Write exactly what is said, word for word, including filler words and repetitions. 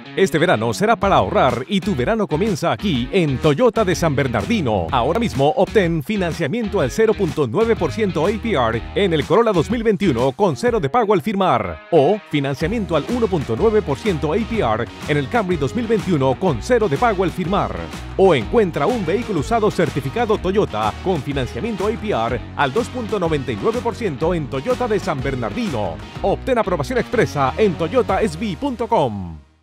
Este verano será para ahorrar y tu verano comienza aquí en Toyota de San Bernardino. Ahora mismo obtén financiamiento al cero punto nueve por ciento A P R en el Corolla dos mil veintiuno con cero de pago al firmar. O financiamiento al uno punto nueve por ciento A P R en el Camry dos mil veintiuno con cero de pago al firmar. O encuentra un vehículo usado certificado Toyota con financiamiento A P R al dos punto noventa y nueve por ciento en Toyota de San Bernardino. Obtén aprobación expresa en toyota s b punto com.